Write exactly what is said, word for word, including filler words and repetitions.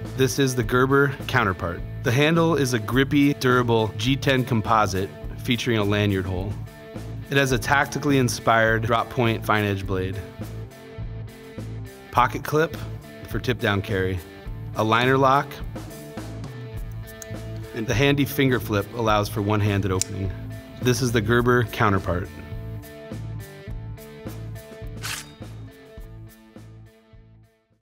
This is the Gerber Counterpart. The handle is a grippy, durable G ten composite featuring a lanyard hole. It has a tactically inspired drop point fine edge blade. Pocket clip for tip down carry. A liner lock. And the handy finger flip allows for one-handed opening. This is the Gerber Counterpart.